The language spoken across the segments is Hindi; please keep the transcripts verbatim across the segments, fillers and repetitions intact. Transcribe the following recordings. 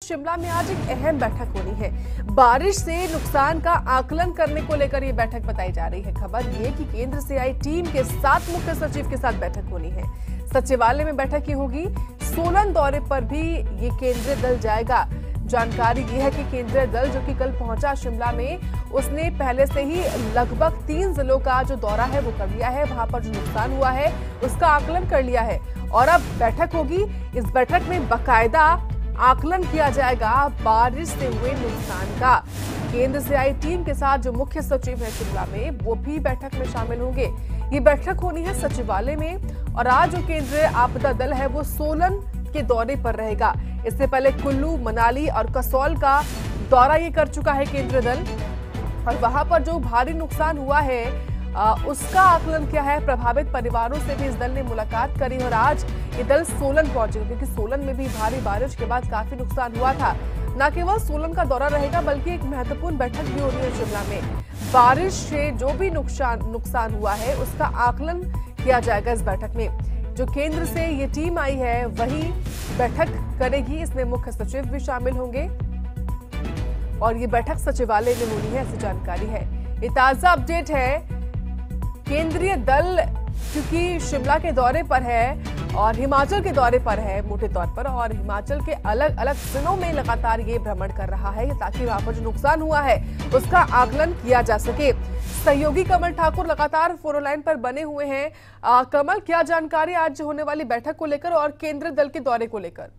शिमला में आज एक अहम बैठक होनी है। बारिश से नुकसान का आकलन करने को लेकर ये बैठक बताई जा रही है। खबर ये कि केंद्र से आई टीम के साथ मुख्य सचिव के साथ बैठक होनी है। सचिवालय में बैठक की होगी। सोलन दौरे पर भी ये केंद्रीय दल जाएगा। जानकारी ये है कि केंद्रीय दल जो कि कल पहुंचा शिमला में, उसने पहले से ही लगभग तीन जिलों का जो दौरा है वो कर लिया है। वहां पर जो नुकसान हुआ है उसका आकलन कर लिया है और अब बैठक होगी। इस बैठक में बाकायदा आकलन किया जाएगा बारिश से हुए नुकसान का। केंद्र से आई टीम के साथ जो मुख्य सचिव है शिमला में, वो भी बैठक में शामिल होंगे। ये बैठक होनी है सचिवालय में और आज जो केंद्रीय आपदा दल है वो सोलन के दौरे पर रहेगा। इससे पहले कुल्लू, मनाली और कसौल का दौरा ये कर चुका है केंद्रीय दल और वहां पर जो भारी नुकसान हुआ है आ, उसका आकलन किया है। प्रभावित परिवारों से भी इस दल ने मुलाकात करी और आज ये दल सोलन पहुंचेगा क्योंकि सोलन में भी भारी बारिश के बाद काफी नुकसान हुआ था। न केवल सोलन का दौरा रहेगा बल्कि एक महत्वपूर्ण बैठक भी होनी है शिमला में। बारिश से जो भी नुकसान नुकसान हुआ है उसका आकलन किया जाएगा इस बैठक में। जो केंद्र से ये टीम आई है वही बैठक करेगी। इसमें मुख्य सचिव भी शामिल होंगे और ये बैठक सचिवालय में होनी है, ऐसी जानकारी है। ये ताजा अपडेट है। केंद्रीय दल क्योंकि शिमला के दौरे पर है और हिमाचल के दौरे पर है मोटे तौर पर, और हिमाचल के अलग अलग जिलों में लगातार ये भ्रमण कर रहा है ताकि वहां पर जो नुकसान हुआ है उसका आकलन किया जा सके। सहयोगी कमल ठाकुर लगातार फोन लाइन पर बने हुए हैं। आ, कमल, क्या जानकारी आज होने वाली बैठक को लेकर और केंद्रीय दल के दौरे को लेकर?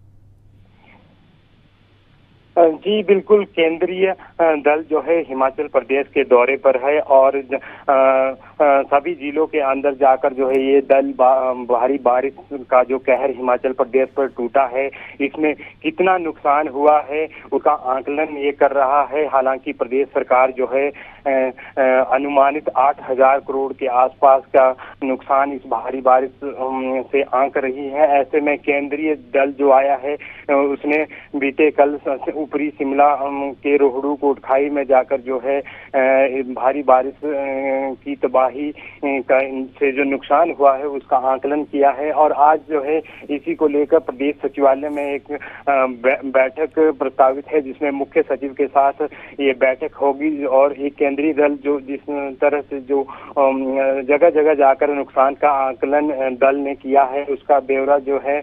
जी बिल्कुल, केंद्रीय दल जो है हिमाचल प्रदेश के दौरे पर है और सभी जिलों के अंदर जाकर जो है ये दल भारी बारिश का जो कहर हिमाचल प्रदेश पर टूटा है, इसमें कितना नुकसान हुआ है उसका आकलन ये कर रहा है। हालांकि प्रदेश सरकार जो है अनुमानित आठ हजार करोड़ के आसपास का नुकसान इस भारी बारिश से आंक रही है। ऐसे में केंद्रीय दल जो आया है उसने बीते कल ऊपरी शिमला के रोहड़ू कोटखाई में जाकर जो है भारी बारिश की तबाही का से जो नुकसान हुआ है उसका आकलन किया है और आज जो है इसी को लेकर प्रदेश सचिवालय में एक बैठक प्रस्तावित है जिसमें मुख्य सचिव के साथ ये बैठक होगी और एक केंद्रीय दल जो जिस तरह से जो जगह जगह जाकर नुकसान का आकलन दल ने किया है उसका ब्यौरा जो है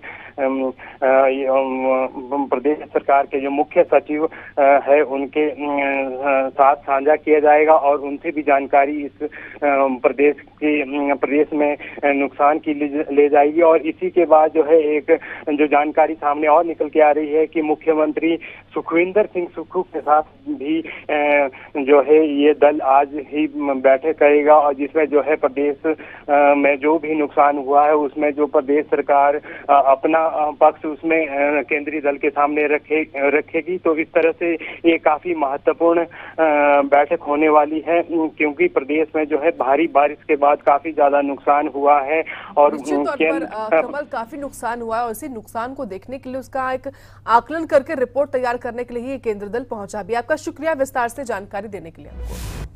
प्रदेश सरकार के जो मुख्य सचिव है उनके साथ साझा किया जाएगा और उनसे भी जानकारी इस प्रदेश की प्रदेश में नुकसान की ले जाएगी। और इसी के बाद जो है एक जो जानकारी सामने और निकल के आ रही है कि मुख्यमंत्री सुखविंदर सिंह सुक्खू के साथ भी जो है ये दल आज ही बैठक करेगा और जिसमें जो है प्रदेश में जो भी नुकसान हुआ है उसमें जो प्रदेश सरकार अपना पक्ष उसमें केंद्रीय दल के सामने रखे रखेगी। तो इस तरह से ये काफी महत्वपूर्ण बैठक होने वाली है क्योंकि प्रदेश में जो है भारी बारिश के बाद काफी ज्यादा नुकसान हुआ है और कमल काफी नुकसान हुआ है और इसी नुकसान को देखने के लिए उसका एक आकलन करके रिपोर्ट तैयार करने के लिए ही केंद्रीय दल पहुंचा भी। आपका शुक्रिया विस्तार से जानकारी देने के लिए हमको।